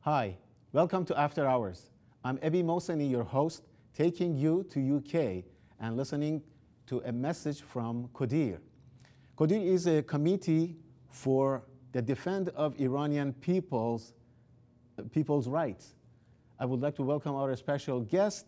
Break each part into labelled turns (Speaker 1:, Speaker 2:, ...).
Speaker 1: Hi, welcome to After Hours. I'm Ebby Mohseni, your host, taking you to UK and listening to a message from CoDIR. CoDIR is a committee for the defense of Iranian people's rights. I would like to welcome our special guest,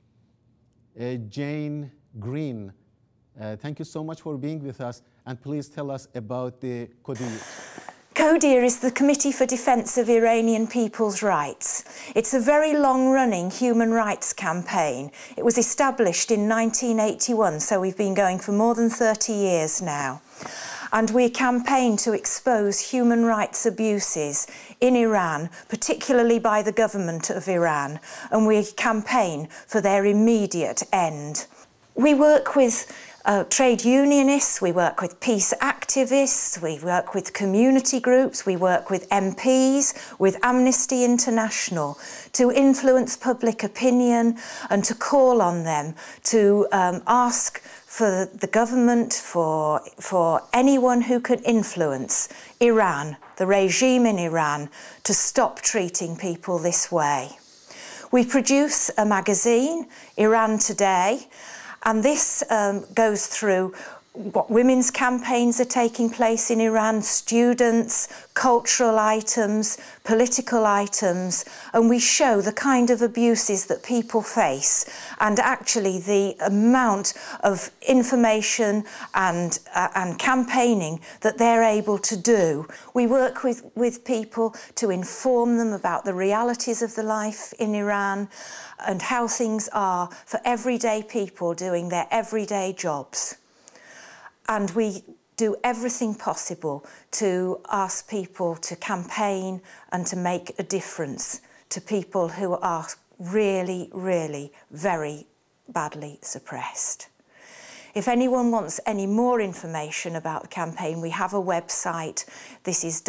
Speaker 1: Jane Green. Thank you so much for being with us, and please tell us about the CoDIR.
Speaker 2: CoDIR is the Committee for Defence of Iranian People's Rights. It's a very long-running human rights campaign. It was established in 1981, so we've been going for more than 30 years now. And we campaign to expose human rights abuses in Iran, particularly by the government of Iran, and we campaign for their immediate end. We work with trade unionists, we work with peace activists, we work with community groups, we work with MPs, with Amnesty International to influence public opinion and to call on them to ask for the government, for anyone who can influence Iran, the regime in Iran, to stop treating people this way. We produce a magazine, Iran Today, and this goes through what women's campaigns are taking place in Iran, students, cultural items, political items, and we show the kind of abuses that people face and actually the amount of information and campaigning that they're able to do. We work with people to inform them about the realities of the life in Iran and how things are for everyday people doing their everyday jobs. And we do everything possible to ask people to campaign and to make a difference to people who are really, really very badly suppressed. If anyone wants any more information about the campaign, we have a website. This is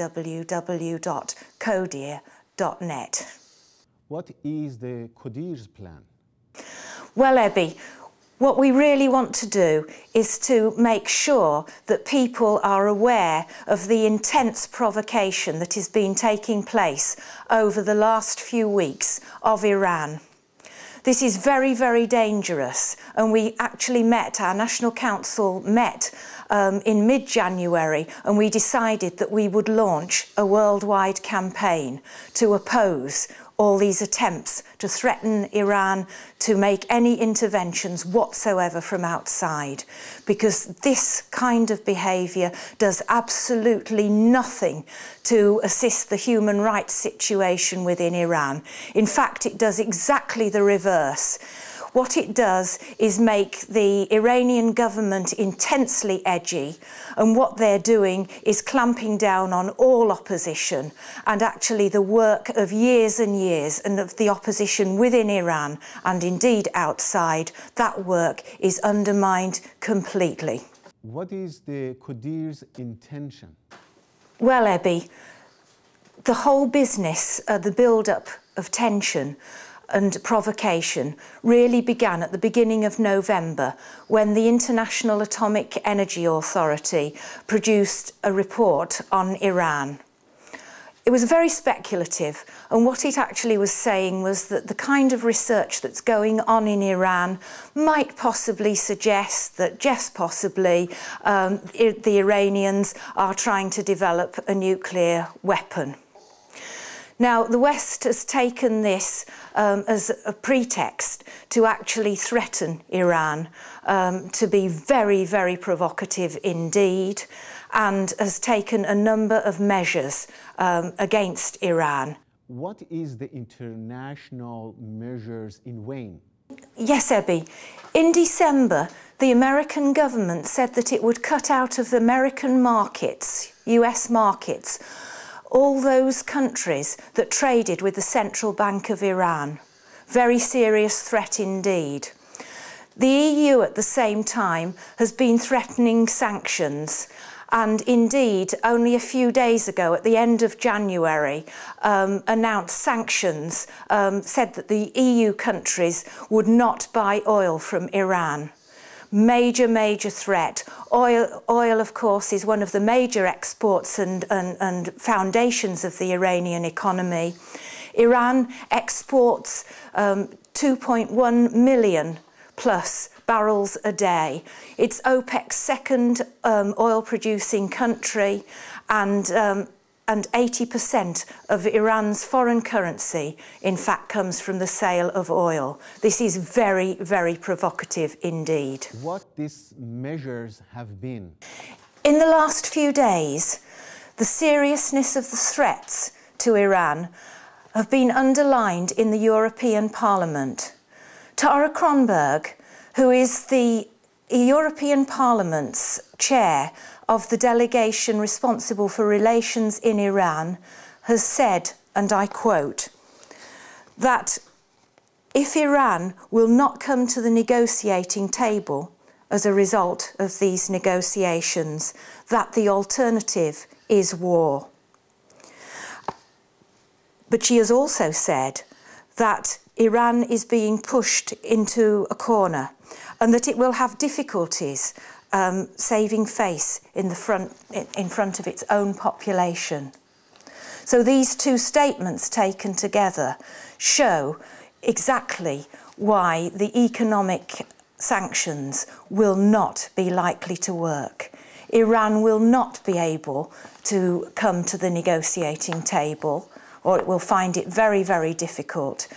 Speaker 2: www.codir.net.
Speaker 1: What is the CoDIR's plan?
Speaker 2: Well, Ebby, what we really want to do is to make sure that people are aware of the intense provocation that has been taking place over the last few weeks of Iran. This is very, very dangerous, and we actually our National Council met in mid-January, and we decided that we would launch a worldwide campaign to oppose all these attempts to threaten Iran, to make any interventions whatsoever from outside, because this kind of behaviour does absolutely nothing to assist the human rights situation within Iran. In fact, it does exactly the reverse. What it does is make the Iranian government intensely edgy, and what they're doing is clamping down on all opposition, and actually the work of years and years and of the opposition within Iran and indeed outside, that work is undermined completely.
Speaker 1: What is the CoDIR's intention?
Speaker 2: Well, Ebby, the whole business, the build-up of tension and provocation really began at the beginning of November when the International Atomic Energy Authority produced a report on Iran. It was very speculative, and what it actually was saying was that the kind of research that's going on in Iran might possibly suggest that, just possibly, the Iranians are trying to develop a nuclear weapon. Now, the West has taken this as a pretext to actually threaten Iran, to be very, very provocative indeed, and has taken a number of measures against Iran.
Speaker 1: What is the international measures in vain?
Speaker 2: Yes, Ebby. In December, the American government said that it would cut out of American markets, US markets, all those countries that traded with the Central Bank of Iran. Very serious threat indeed. The EU at the same time has been threatening sanctions, and indeed only a few days ago at the end of January announced sanctions, said that the EU countries would not buy oil from Iran. major threat. Oil, of course, is one of the major exports and foundations of the Iranian economy. Iran exports 2.1 million plus barrels a day. It's OPEC's second oil-producing country, and 80% of Iran's foreign currency, in fact, comes from the sale of oil. This is very, very provocative indeed.
Speaker 1: What these measures have been?
Speaker 2: In the last few days, the seriousness of the threats to Iran have been underlined in the European Parliament. Tara Kronberg, who is the European Parliament's chair of the delegation responsible for relations in Iran, has said, and I quote, that if Iran will not come to the negotiating table as a result of these negotiations, that the alternative is war. But she has also said that Iran is being pushed into a corner and that it will have difficulties saving face in front of its own population. So these two statements taken together show exactly why the economic sanctions will not be likely to work. Iran will not be able to come to the negotiating table, or it will find it very, very difficult.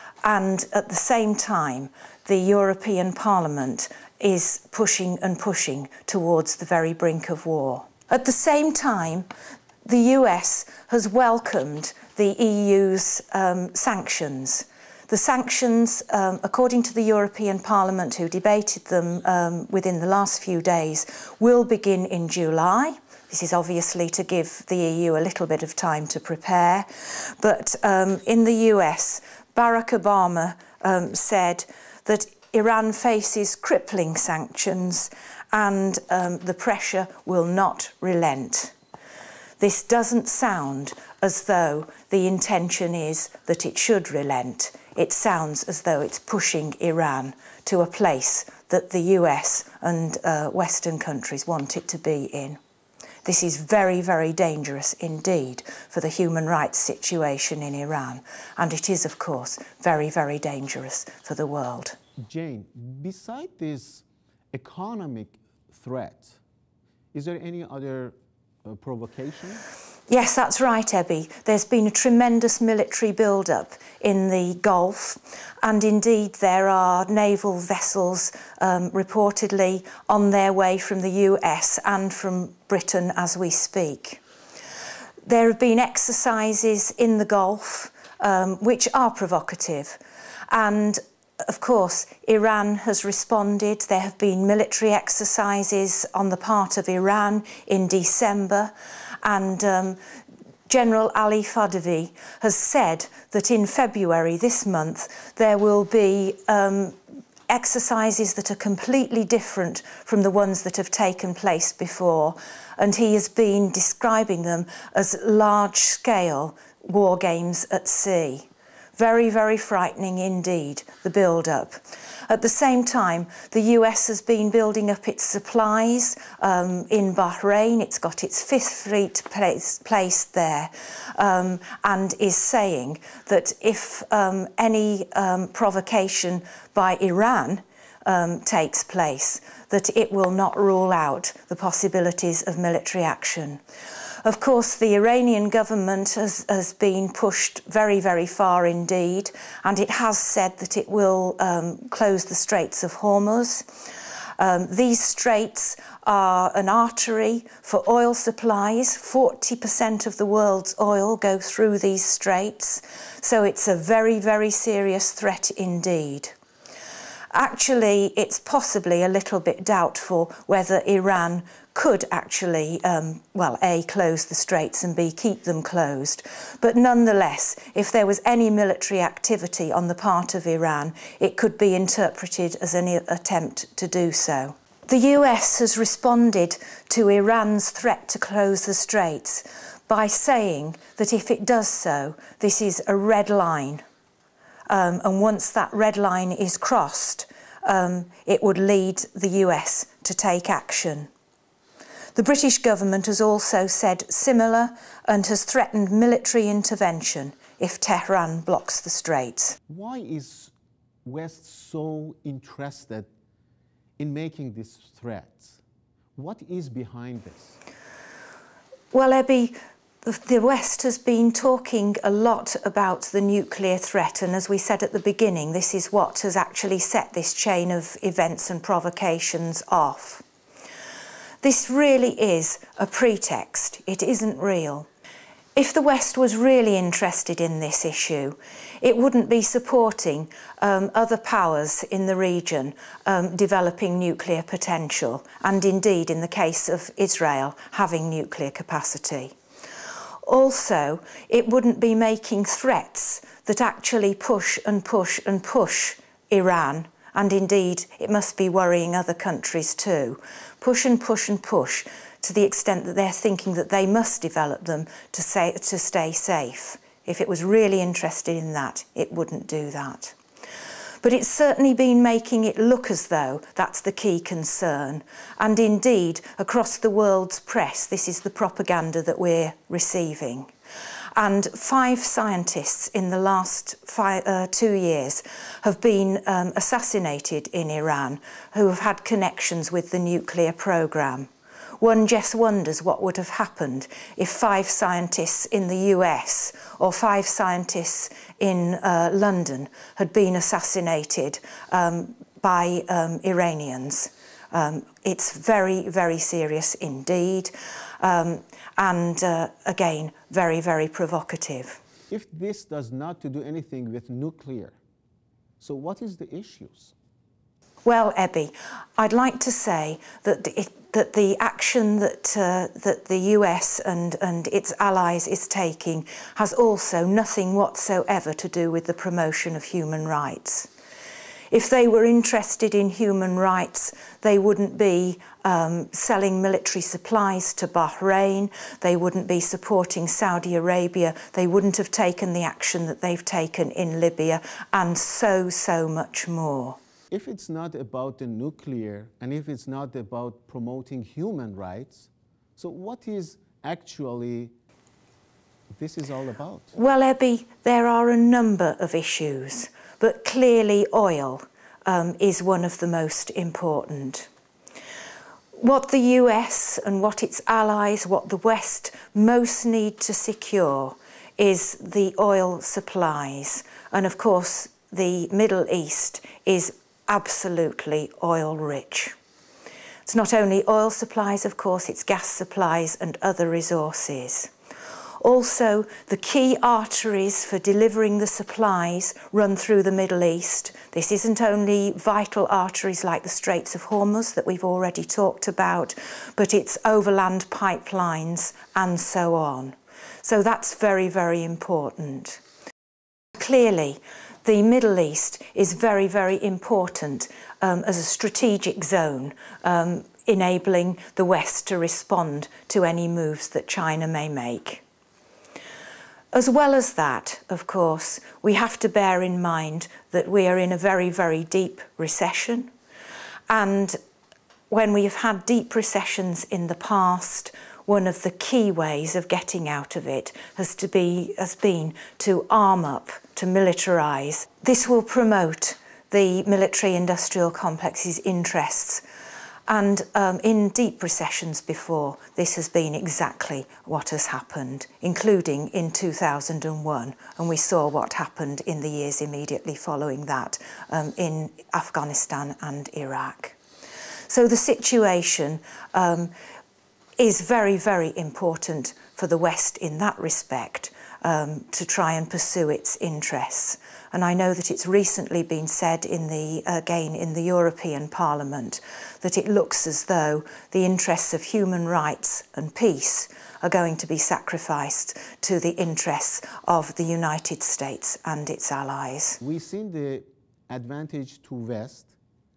Speaker 2: And at the same time, the European Parliament is pushing and pushing towards the very brink of war. At the same time, the US has welcomed the EU's sanctions. The sanctions, according to the European Parliament, who debated them within the last few days, will begin in July. This is obviously to give the EU a little bit of time to prepare. But in the US, Barack Obama said that Iran faces crippling sanctions and the pressure will not relent. This doesn't sound as though the intention is that it should relent. It sounds as though it's pushing Iran to a place that the US and Western countries want it to be in. This is very, very dangerous indeed for the human rights situation in Iran. And it is, of course, very, very dangerous for the world.
Speaker 1: Jane, beside this economic threat, is there any other provocation?
Speaker 2: Yes, that's right, Ebby. There's been a tremendous military build-up in the Gulf, and indeed there are naval vessels reportedly on their way from the US and from Britain as we speak. There have been exercises in the Gulf which are provocative, and of course, Iran has responded. There have been military exercises on the part of Iran in December, and General Ali Fadavi has said that in February this month there will be exercises that are completely different from the ones that have taken place before, and he has been describing them as large-scale war games at sea. Very, very frightening indeed, the build-up. At the same time, the US has been building up its supplies in Bahrain. It's got its Fifth Fleet placed there, and is saying that if any provocation by Iran takes place, that it will not rule out the possibilities of military action. Of course, the Iranian government has been pushed very, very far indeed, and it has said that it will close the Straits of Hormuz. These straits are an artery for oil supplies. 40% of the world's oil go through these straits, so it's a very, very serious threat indeed. Actually, it's possibly a little bit doubtful whether Iran could actually, well, A, close the straits and B, keep them closed. But nonetheless, if there was any military activity on the part of Iran, it could be interpreted as an attempt to do so. The US has responded to Iran's threat to close the straits by saying that if it does so, this is a red line. And once that red line is crossed, it would lead the US to take action. The British government has also said similar and has threatened military intervention if Tehran blocks the straits.
Speaker 1: Why is West so interested in making these threats? What is behind this?
Speaker 2: Well, Ebby, the West has been talking a lot about the nuclear threat, and as we said at the beginning, this is what has actually set this chain of events and provocations off. This really is a pretext. It isn't real. If the West was really interested in this issue, it wouldn't be supporting other powers in the region developing nuclear potential, and indeed, in the case of Israel, having nuclear capacity. Also, it wouldn't be making threats that actually push and push and push Iran, and indeed, it must be worrying other countries too. Push and push and push, to the extent that they're thinking that they must develop them to stay safe. If it was really interested in that, it wouldn't do that. But it's certainly been making it look as though that's the key concern. And indeed, across the world's press, this is the propaganda that we're receiving. And 5 scientists in the last 2 years have been assassinated in Iran who have had connections with the nuclear programme. One just wonders what would have happened if 5 scientists in the US or 5 scientists in London had been assassinated by Iranians. It's very, very serious indeed, and again, very, very provocative.
Speaker 1: If this does not to do anything with nuclear, so what is the issues?
Speaker 2: Well, Ebby, I'd like to say that the action that the US and its allies is taking has also nothing whatsoever to do with the promotion of human rights. If they were interested in human rights, they wouldn't be selling military supplies to Bahrain, they wouldn't be supporting Saudi Arabia, they wouldn't have taken the action that they've taken in Libya, and so much more.
Speaker 1: If it's not about the nuclear, and if it's not about promoting human rights, so what is actually this is all about?
Speaker 2: Well, Ebby, there are a number of issues, but clearly oil is one of the most important. What the US and what its allies, what the West most need to secure is the oil supplies. And of course, the Middle East is absolutely oil rich. It's not only oil supplies, of course, it's gas supplies and other resources. Also, the key arteries for delivering the supplies run through the Middle East. This isn't only vital arteries like the Straits of Hormuz that we've already talked about, but it's overland pipelines and so on. So that's very, very important. Clearly, the Middle East is very, very important as a strategic zone, enabling the West to respond to any moves that China may make. As well as that, of course, we have to bear in mind that we are in a very, very deep recession. And when we have had deep recessions in the past, one of the key ways of getting out of it has been to arm up, to militarise. This will promote the military-industrial complex's interests. And in deep recessions before, this has been exactly what has happened, including in 2001. And we saw what happened in the years immediately following that in Afghanistan and Iraq. So the situation is very, very important for the West in that respect, to try and pursue its interests. And I know that it's recently been said again in the European Parliament that it looks as though the interests of human rights and peace are going to be sacrificed to the interests of the United States and its allies.
Speaker 1: We've seen the advantage to West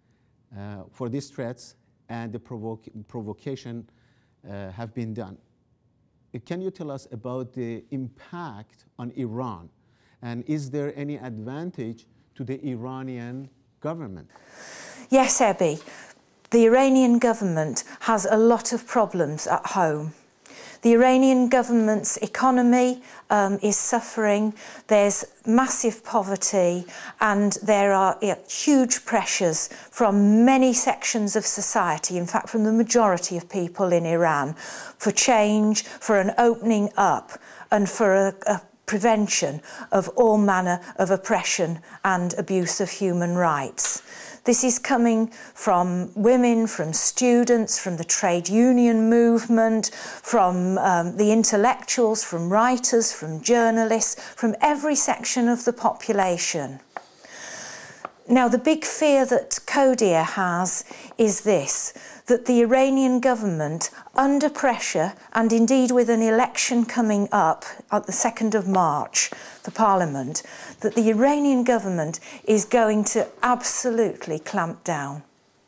Speaker 1: for these threats, and the provocation have been done. Can you tell us about the impact on Iran? And is there any advantage to the Iranian government?
Speaker 2: Yes, Ebby, the Iranian government has a lot of problems at home. The Iranian government's economy is suffering, there's massive poverty, and there are huge pressures from many sections of society, in fact from the majority of people in Iran, for change, for an opening up and for a prevention of all manner of oppression and abuse of human rights. This is coming from women, from students, from the trade union movement, from the intellectuals, from writers, from journalists, from every section of the population. Now, the big fear that CoDIR has is this, that the Iranian government, under pressure, and indeed with an election coming up at the 2nd of March for Parliament, that the Iranian government is going to absolutely clamp down.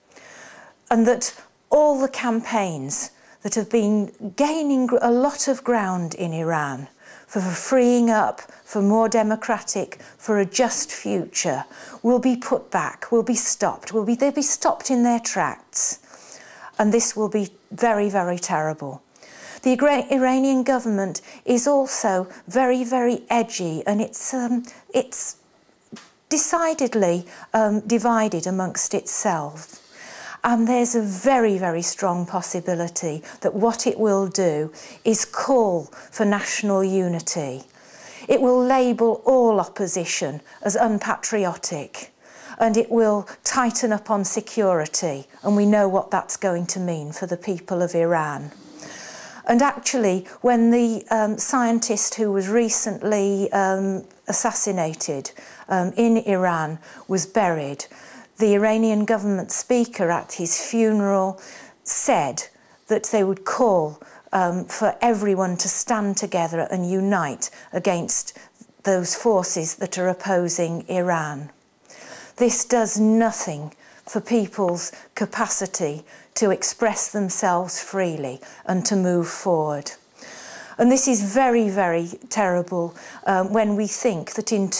Speaker 2: And that all the campaigns that have been gaining a lot of ground in Iran for freeing up, for more democratic, for a just future, will be put back, will be stopped, they'll be stopped in their tracks. And this will be very, very terrible. The Iranian government is also very, very edgy, and it's decidedly divided amongst itself. And there's a very, very strong possibility that what it will do is call for national unity. It will label all opposition as unpatriotic, and it will tighten up on security, and we know what that's going to mean for the people of Iran. And actually, when the scientist who was recently assassinated in Iran was buried, the Iranian government speaker at his funeral said that they would call for everyone to stand together and unite against those forces that are opposing Iran. This does nothing for people's capacity to express themselves freely and to move forward. And this is very, very terrible when we think that in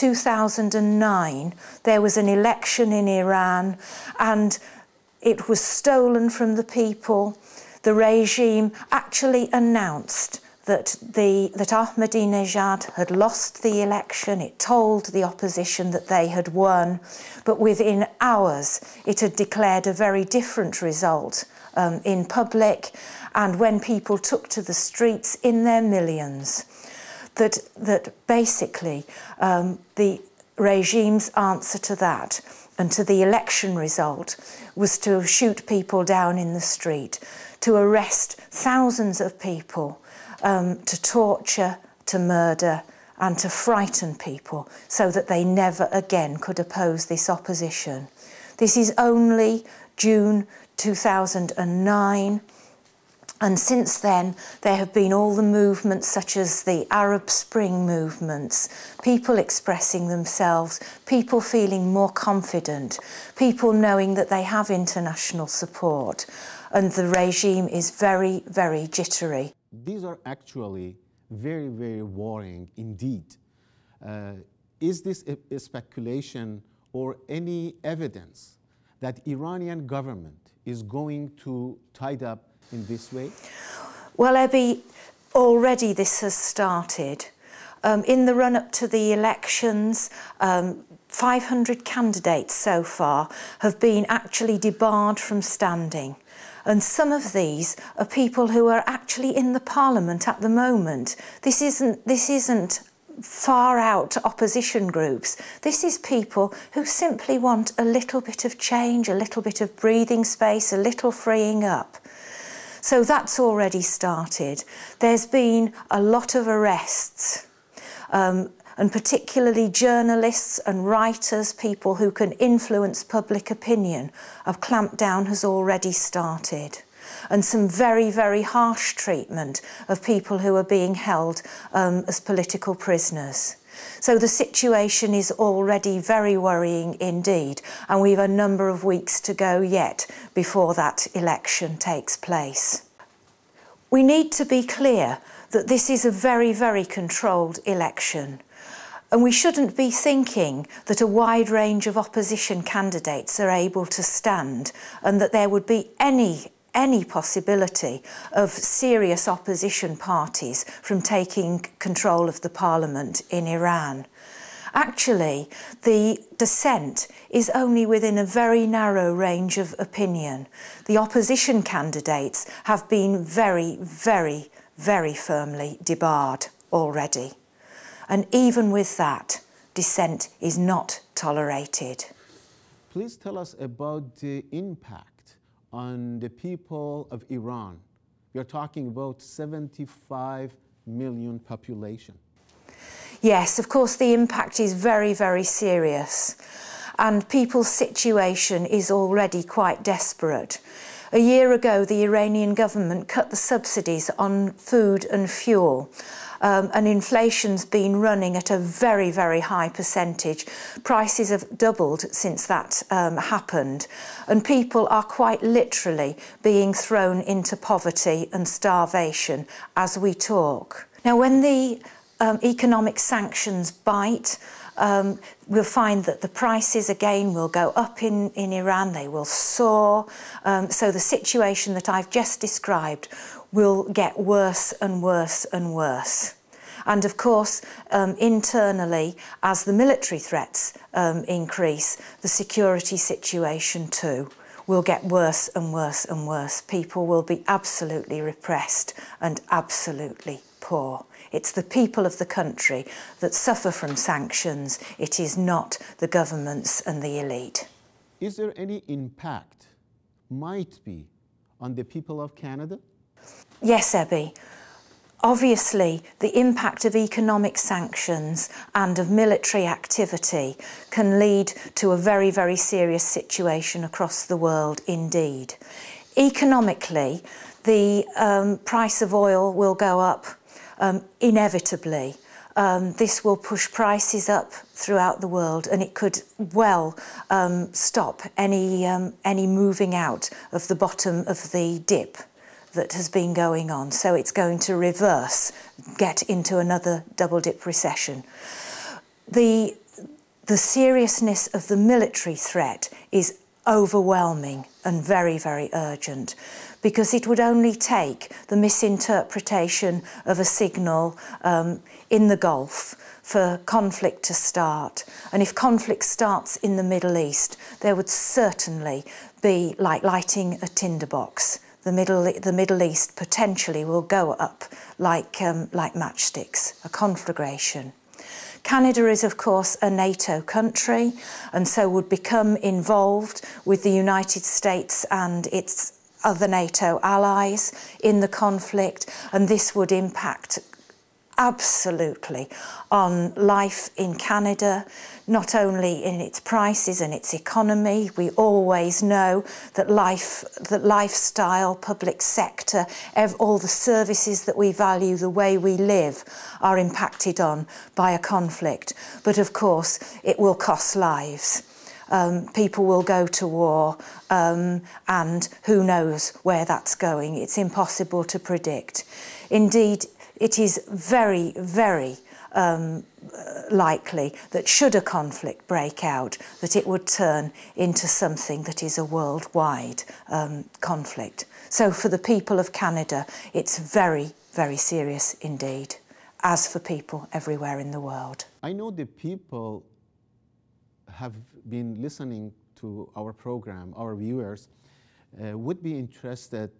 Speaker 2: 2009 there was an election in Iran and it was stolen from the people. The regime actually announced that Ahmadinejad had lost the election. It told the opposition that they had won, but within hours it had declared a very different result in public, and when people took to the streets in their millions, that basically the regime's answer to that and to the election result was to shoot people down in the street, to arrest thousands of people, to torture, to murder, and to frighten people so that they never again could oppose this opposition. This is only June 2009, and since then there have been all the movements such as the Arab Spring movements, people expressing themselves, people feeling more confident, people knowing that they have international support, and the regime is very, very jittery.
Speaker 1: These are actually very, very worrying indeed. Is this a speculation or any evidence that Iranian government is going to tide up in this way?
Speaker 2: Well, Ebby, already this has started. In the run-up to the elections, 500 candidates so far have been actually debarred from standing. And some of these are people who are actually in the parliament at the moment. This isn't far out opposition groups. This is people who simply want a little bit of change, a little bit of breathing space, a little freeing up. So that's already started. There's been a lot of arrests, and particularly journalists and writers, people who can influence public opinion. A clampdown has already started. And some very, very harsh treatment of people who are being held as political prisoners. So the situation is already very worrying indeed, and we've a number of weeks to go yet before that election takes place. We need to be clear that this is a very, very controlled election. And we shouldn't be thinking that a wide range of opposition candidates are able to stand and that there would be any possibility of serious opposition parties from taking control of the parliament in Iran. Actually, the dissent is only within a very narrow range of opinion. The opposition candidates have been very, very, very firmly debarred already. And even with that, dissent is not tolerated.
Speaker 1: Please tell us about the impact on the people of Iran. We are talking about 75 million population.
Speaker 2: Yes, of course, the impact is very, very serious. And people's situation is already quite desperate. A year ago, the Iranian government cut the subsidies on food and fuel. And inflation's been running at a very, very high percentage. Prices have doubled since that happened. And people are quite literally being thrown into poverty and starvation as we talk. Now, when the economic sanctions bite, we'll find that the prices again will go up in Iran, they will soar. So the situation that I've just described will get worse and worse and worse. And of course, internally, as the military threats increase, the security situation too will get worse and worse and worse. People will be absolutely repressed and absolutely poor. It's the people of the country that suffer from sanctions. It is not the governments and the elite.
Speaker 1: Is there any impact, might be, on the people of Canada?
Speaker 2: Yes, Ebby. Obviously, the impact of economic sanctions and of military activity can lead to a very, very serious situation across the world indeed. Economically, the price of oil will go up inevitably. This will push prices up throughout the world, and it could well stop any moving out of the bottom of the dip that has been going on. So it's going to reverse, get into another double dip recession. The seriousness of the military threat is overwhelming and very, very urgent, because it would only take the misinterpretation of a signal in the Gulf for conflict to start. And if conflict starts in the Middle East, there would certainly be like lighting a tinderbox. The Middle East potentially will go up like matchsticks, a conflagration. Canada is, of course, a NATO country, and so would become involved with the United States and its other NATO allies in the conflict, and this would impact absolutely on life in Canada, not only in its prices and its economy. We always know that lifestyle, public sector, all the services that we value, the way we live, are impacted on by a conflict. But of course, it will cost lives. People will go to war, and who knows where that's going. It's impossible to predict. Indeed, it is very, very likely that should a conflict break out, that it would turn into something that is a worldwide conflict. So for the people of Canada, it's very, very serious indeed, as for people everywhere in the world.
Speaker 1: I know the people have been listening to our program, our viewers, would be interested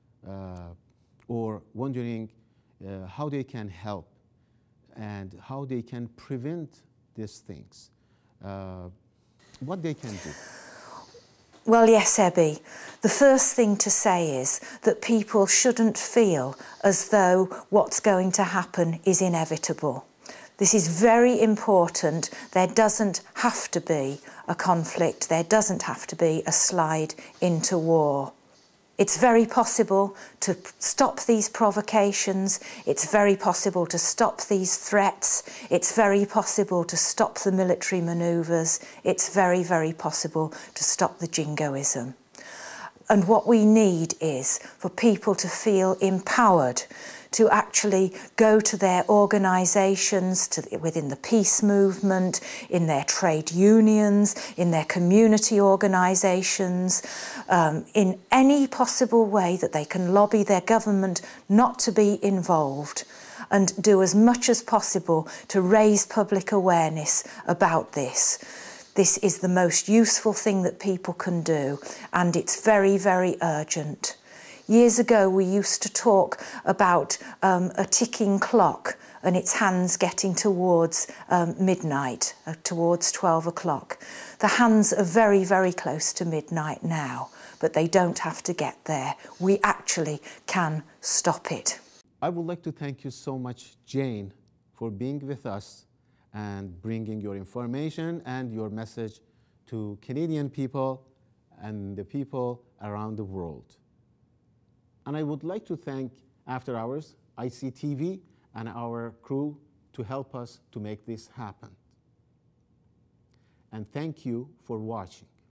Speaker 1: or wondering how they can help and how they can prevent these things, what they can do.
Speaker 2: Well, yes, Ebby. The first thing to say is that people shouldn't feel as though what's going to happen is inevitable. This is very important. There doesn't have to be a conflict. There doesn't have to be a slide into war. It's very possible to stop these provocations. It's very possible to stop these threats. It's very possible to stop the military manoeuvres. It's very, very possible to stop the jingoism. And what we need is for people to feel empowered to actually go to their organisations, within the peace movement, in their trade unions, in their community organisations, in any possible way that they can lobby their government not to be involved, and do as much as possible to raise public awareness about this. This is the most useful thing that people can do, and it's very, very urgent. Years ago, we used to talk about a ticking clock and its hands getting towards midnight, towards 12 o'clock. The hands are very, very close to midnight now, but they don't have to get there. We actually can stop it.
Speaker 1: I would like to thank you so much, Jane, for being with us and bringing your information and your message to Canadian people and the people around the world. And I would like to thank After Hours, ICTV, and our crew to help us to make this happen. And thank you for watching.